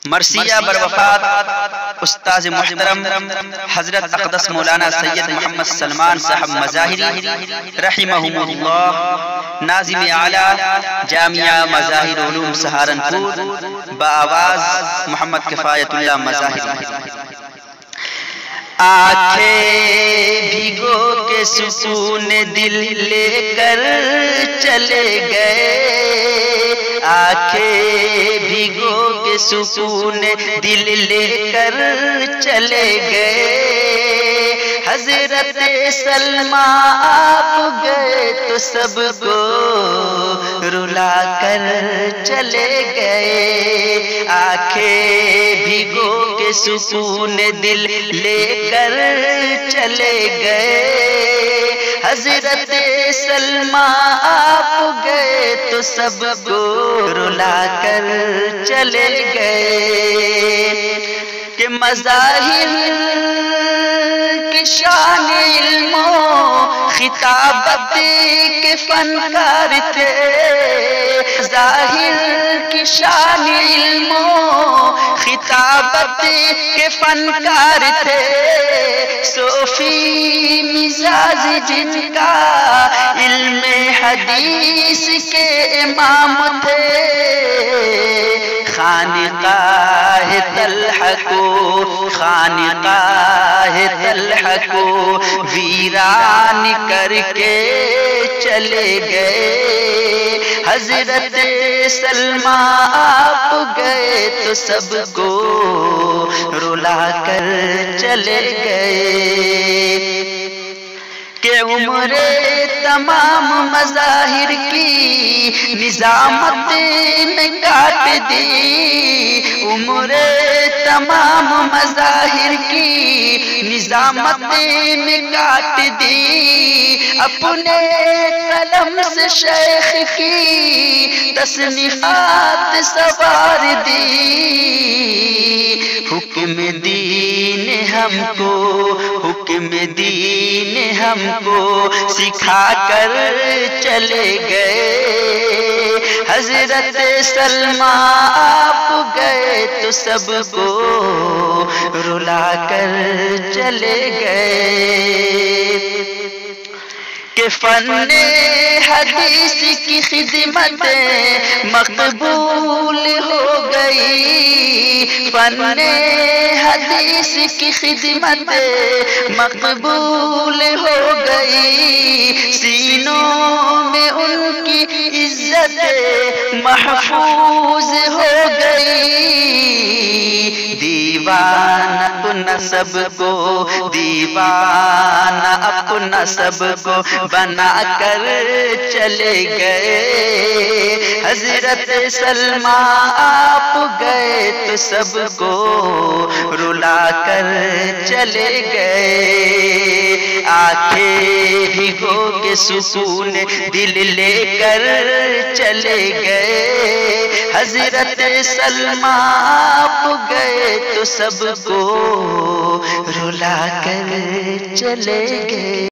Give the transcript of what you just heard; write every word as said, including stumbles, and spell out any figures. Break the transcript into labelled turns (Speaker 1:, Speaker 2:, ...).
Speaker 1: مرثیہ بروفات استاذ محترم حضرت اقدس مولانا سید محمد سلمان صاحب مظاہری رحمہم اللہ، ناظم اعلیٰ جامعہ مظاہر علوم سہارنپور، بآواز محمد کفایت اللہ مظاہری۔ آنکھیں بھگو کے سکون دل لے کر چلے گئے، آنکھیں بھگو کے سکون دل لے کر چلے گئے، حضرت سلمہ آپ گئے تو سب کو رلا کر چلے گئے، آنکھیں بھگو کے سکون دل لے کر چلے گئے، حضرت سلمہ آپ گئے تو سب کو رلا کر چلے گئے، کہ مظاہر کی شان علم و خطابت کے فنکار تھے، ظاہر کی شان علم و خطابت کے فنکار تھے، صوفی مزاج جن کا علم حدیث کے امام تھے، خانقاہ طلحہ کو خانقاہ طلحہ کو ویران کر کے چلے گئے، حضرت سلمہ آپ گئے تو سب کو رلا کر چلے گئے، کہ عمر تمام مظاہر کی نظامت میں کاٹ دی، عمر تمام مظاہر کی نظامت میں کاٹ دی، اپنے قلم سے شیخ کی تصنیفات سوار دی، حکم دین ہم کو حکم دین ہم کو سکھا کر چلے گئے، حضرت سلمہ آپ گئے تو سب کو رلا کر چلے گئے، کہ فن حدیث کی خدمت مقبول ہو گئی، فن حدیث کی خدمت مقبول ہو گئی، سینوں میں ان کی عزت محفوظ ہو گئی، دیوان اپنا سب کو دیوان اپنا سب کو بنا کر چلے گئے، حضرت سلمہ آپ گئے تو سب کو رلا کر چلے گئے، آنکھیں بھگو کے سکون دل لے کر چلے گئے، حضرت سلمہ آپ گئے تو سب کو رلا کر چلے گئے۔